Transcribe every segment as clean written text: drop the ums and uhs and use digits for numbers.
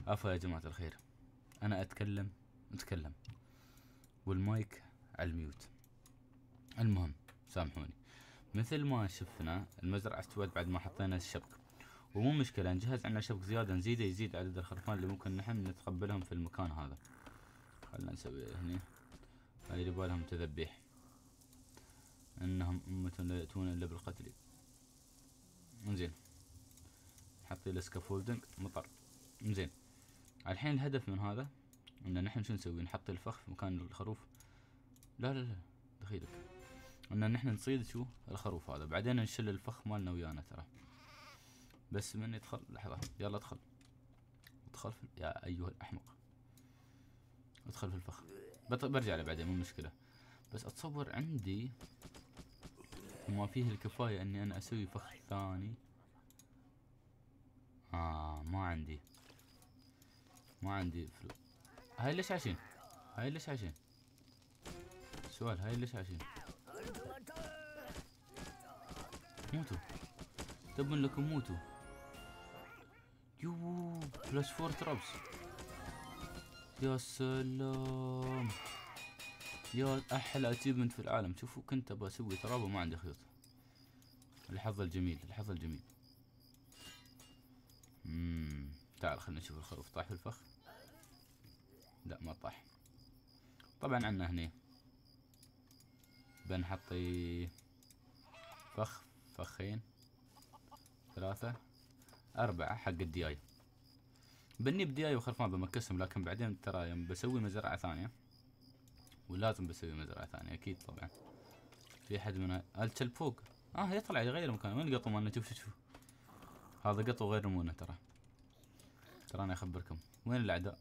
عفوا يا جماعة الخير، أنا أتكلم والمايك على الميوت. المهم سامحوني. مثل ما شفنا المزرعة استوت بعد ما حطينا الشبك، ومو مشكلة نجهز عنا شبك زيادة نزيده يزيد عدد الخرفان اللي ممكن نحن نتقبلهم في المكان هذا. خلنا نسوي هني، هاي اللي بالهم تذبيح، انهم امة لا يأتون الا بالقتل. انزين حطي السكافولدنج مطر. انزين الحين الهدف من هذا ان نحن شو نسوي؟ نحط الفخ في مكان الخروف. لا دخيلك ان نحن نصيد شو الخروف هذا، بعدين نشل الفخ مالنا ويانا ترى. بس من يدخل لحظة، يلا ادخل يا ايها الاحمق، ادخل في الفخ. برجع له بعدين مو مشكلة. بس اتصور عندي ما فيه الكفاية اني انا اسوي فخ ثاني. ما عندي هاي ليش عايشين؟ سؤال، هاي ليش عايشين؟ موتوا، تبن لكم موتوا. يو بلس 4 ترابس. يا سلام، يا احلى اتشيفمنت في العالم. شوفوا كنت ابغى اسوي تراب وما عندي خيوط. الحظ الجميل. تعال خلينا نشوف الخروف طاح في الفخ. لا ما طاح. طبعا عنا هني بنحطي فخين 3 4 حق الدياي. بني بدياي وخرفان بمكسهم، لكن بعدين ترى يوم بسوي مزرعة ثانية، ولازم بسوي مزرعة ثانية اكيد طبعا. في حد من الكلب فوق يطلع يغير مكانه. وين القطو مالنا؟ شوف هذا قطو غير نمونه ترى انا اخبركم. وين الاعداء؟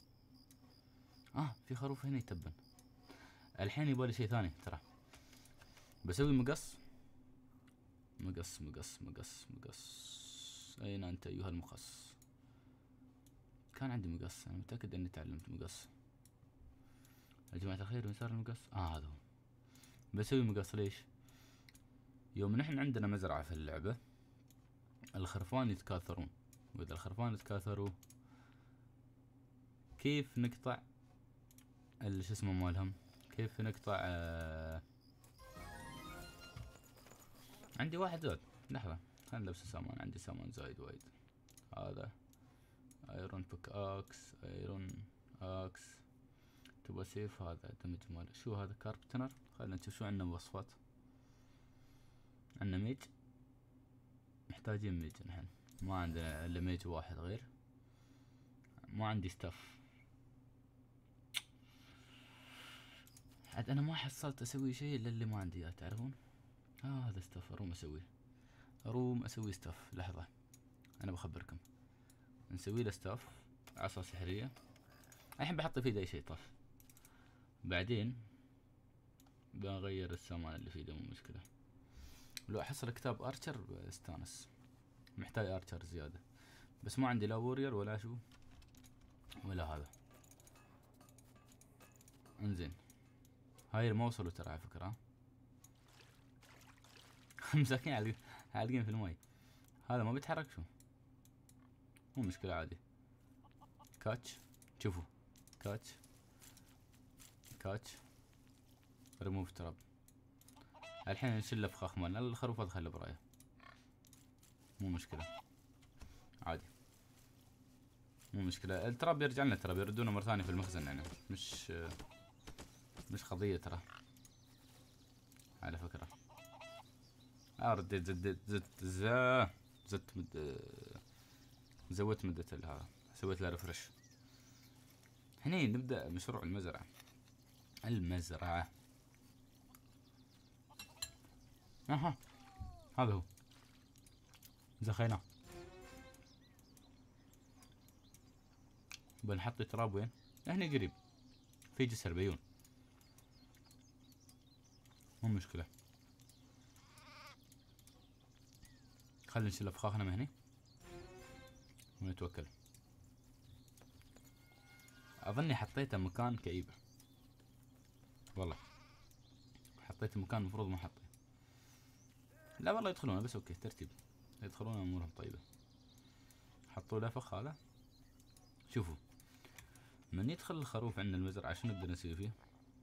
في خروف هنا يتبن. الحين يبالي شيء ثاني ترى. بسوي مقص. اين انت ايها المقص؟ كان عندي مقص، انا متأكد اني تعلمت مقص. يا جماعة الخير وين صار المقص؟ هذا هو. بسوي مقص ليش؟ يوم نحن عندنا مزرعة في اللعبة الخرفان يتكاثرون، واذا الخرفان يتكاثروا كيف نقطع شو اسمه مالهم؟ كيف نقطع عندي واحد زاد. لحظة خلنا نلبس سامان، عندي سامان زايد وايد. هذا ايرون بيك اكس تبغى سيف. هذا دمج مال شو هذا؟ كاربتنر. خلنا نشوف شو عندنا بوصفات. عندنا ميج، محتاجين ميج نحن. ما عندنا الا ميج واحد غير. ما عندي ستاف. عاد انا ما حصلت اسوي شيء الا اللي ما عندي اياه تعرفون. هذا ستاف اروم اسوي ستاف. لحظة انا بخبركم. نسوي له ستاف عصا سحرية. الحين بحط في ايده اي شيء طاف. بعدين بغير السامان اللي في ايده مو مشكلة. لو احصل كتاب ارشر بستانس. محتاج ارشر زيادة، بس ما عندي لا وورير ولا شو ولا هذا. انزين هاي ما وصلوا ترى على فكرة. مساكين عالقين في الماي. هذا ما بيتحرك شو؟ مو مشكلة عادي. كاتش. شوفوا كاتش ريموف تراب. الحين نشيل فخاخ مالنا الخروف هذا خله برايه. مو مشكلة عادي. مو مشكلة. التراب يرجع لنا، ترى بيردونه مرة ثانية في المخزن يعني. مش قضية ترى على فكرة. رديت زودت مدة هذا، سويت له ريفرش. هني نبدأ مشروع المزرعة. هذا هو زخيناه. بنحط تراب وين؟ هنا قريب في جسر بيون. مو مشكلة. خلينا نشيل فخاخنا من هني ونتوكل. اظني حطيته مكان كئيب والله. حطيته مكان المفروض ما حطيه. لا والله يدخلونه بس اوكي ترتيب. يدخلون امورهم طيبة. حطوا له فخ هذا شوفوا من يدخل الخروف عندنا المزرعة شو نقدر نسوي فيه؟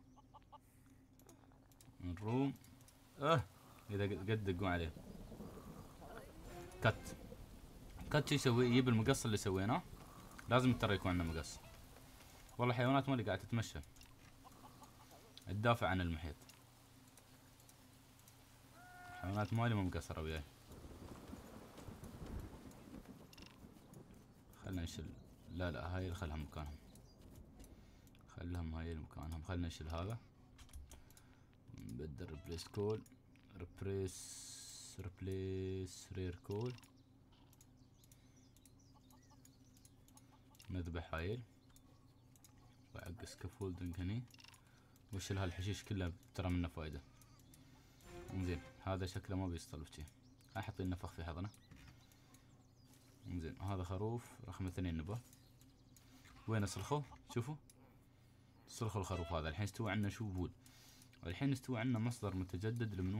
نروم اذا قد دقوا عليه كت شو يسوي؟ يجيب المقص اللي سويناه، لازم ترى يكون عندنا مقص. والله الحيوانات مالي قاعدة تتمشى تدافع عن المحيط. الحيوانات مالي ما مقصرة وياي. خلنا نشيل، لا هاي خلها مكانهم، خلهم هاي مكانهم. خلنا نشيل هذا، نبدل ريبليس كول، ريبليس رير كول، نذبح هايل وعق سكافولدنج هني، وشيل هالحشيش كلها ترى منه فايدة. انزين هذا شكله ما بيصطلف شي، احط النفخ في حضنه. انزين هذا خروف رقم 2 نبه. وين سلخوه؟ شوفوا سلخوا الخروف هذا. الحين استوى عندنا شو بول، الحين استوى عندنا مصدر متجدد لمنو؟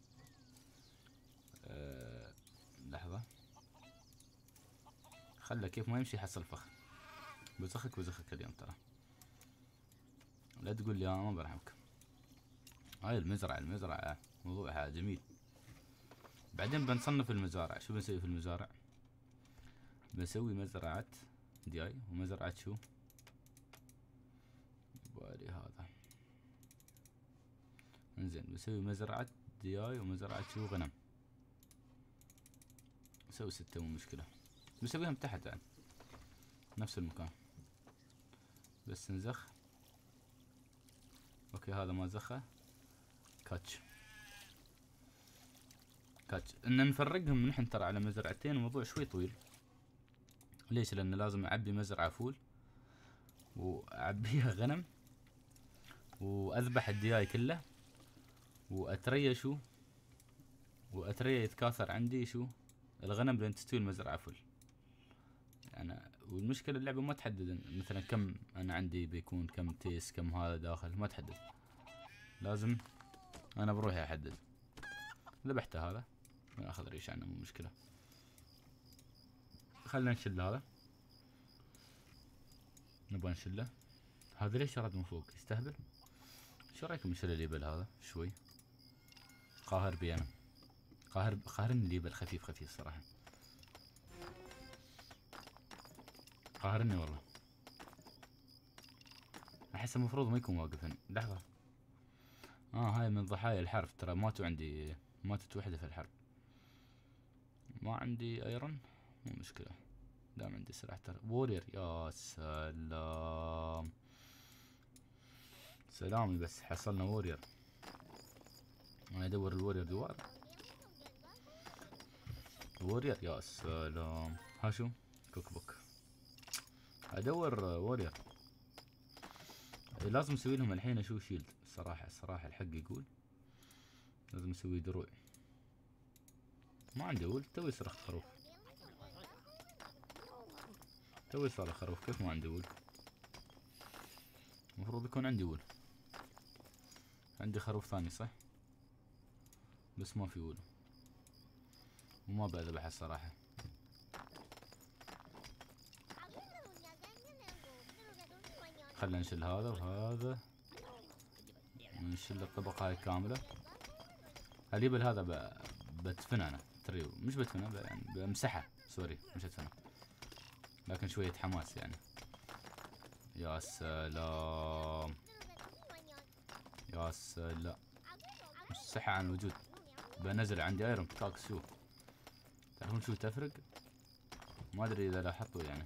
لحظة، خله كيف ما يمشي يحصل فخ. بزخك اليوم ترى، لا تقول لي انا ما برحمك. هاي المزرعة موضوعها جميل. بعدين بنصنف المزارع. شو بنسوي في المزارع؟ بنسوي مزرعة دياي ومزرعة شو بالي هذا. انزين بنسوي مزرعة دياي ومزرعة شو غنم. نسوي 6 مو مشكلة، بنسويهم تحت يعني نفس المكان. بس نزخ. اوكي هذا ما زخه. كاتش ان نفرقهم نحن ترى على مزرعتين، الموضوع شوي طويل. ليش؟ لان لازم اعبي مزرعة فول واعبيها غنم، واذبح الدياي كله، واتريا يتكاثر عندي الغنم لين تستوي المزرعة فل يعني. والمشكلة اللعبة ما تحدد مثلا كم انا عندي بيكون، كم تيس، كم هذا داخل، ما تحدد. لازم انا بروحي احدد. ذبحته هذا اخذ ريش عنه مو مشكلة. خلنا نشيل هذا، نبغى نشيله. هذا ليش رد من فوق يستهبل؟ شو رايكم نشيل الليبل هذا شوي؟ قاهر بي انا، قاهرني الليبل خفيف صراحة، قاهرني والله. احس المفروض ما يكون واقف هنا. لحظة، هاي من ضحايا الحرب ترى. ماتت وحدة في الحرب. ما عندي ايرون مو مشكلة، دام عندي سلاح ترى. وورير، يا سلامي بس حصلنا وورير. انا ادور الوورير دوار. وورير يا سلام. ها شو كوك بوك، ادور وورير. لازم نسوي لهم الحين شيلد. الصراحة الحق يقول لازم نسوي دروع. ما عندي وول، توي صرخت خروف، توي صار خروف. كيف ما عندي وول؟ المفروض يكون عندي وول. عندي خروف ثاني صح، بس ما في وول وما بذبح الصراحة. خلنا نشيل هذا وهذا، نشيل الطبقة هاي كاملة. اليبل هذا بدفنه انا تريو، مش بدفنه يعني بمسحه، سوري مش بدفنه، لكن شوية حماس يعني. يا سلام يا سلام، مسحه عن الوجود. بنزل عندي ايرون بيكاكس. شو تعرفون شو تفرق؟ ما ادري اذا لاحظتوا يعني.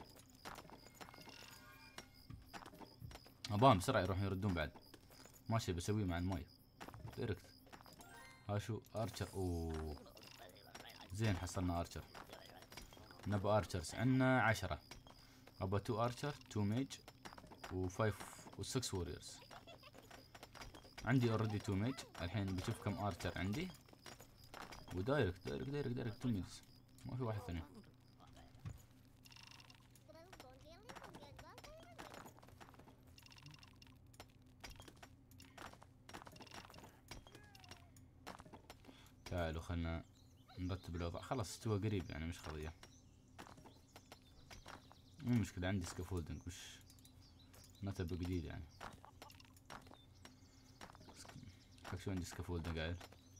اباهم بسرعة يروحون يردون بعد. ماشي بسويه مع الماي دايركت. ها شو ارشر. اوه زين حصلنا ارشر. نبى ارشرز عندنا 10. ابى 2 ارشر 2 ميج و5 و6 ووريرز. عندي اوريدي 2 ميج. الحين بشوف كم ارشر عندي، ودايركت 2 ميجز، ما في واحد ثاني. تعالوا خلنا نرتب الوضع. خلاص استوى قريب يعني مش قضية. مو مشكلة، عندي سكافولدنج مش ما تبي جديد يعني. حق شو عندي سكافولدنج قاعد.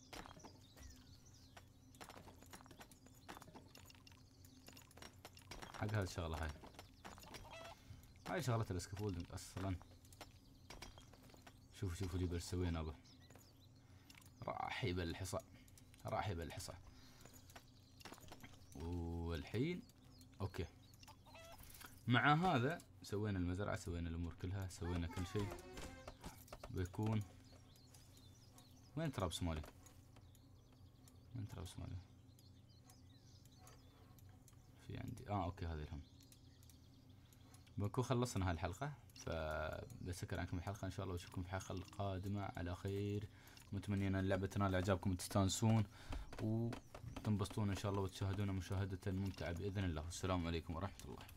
حق هذه الشغلة هاي شغلة السكافولدنج اصلا. شوفوا اللي بسوينا به. راحب الحصى راحب الحصى. والحين اوكي، مع هذا سوينا المزرعة، سوينا الامور كلها، سوينا كل شيء. بيكون وين ترابس مالي؟ في عندي اوكي هذه الهم. بنكون خلصنا هالحلقة، فبسكر عنكم الحلقة ان شاء الله، واشوفكم في الحلقة القادمة على خير. متمنين ان اللعبة تنال اعجابكم وتستانسون وتنبسطون ان شاء الله، وتشاهدون مشاهدة ممتعة باذن الله. والسلام عليكم ورحمة الله.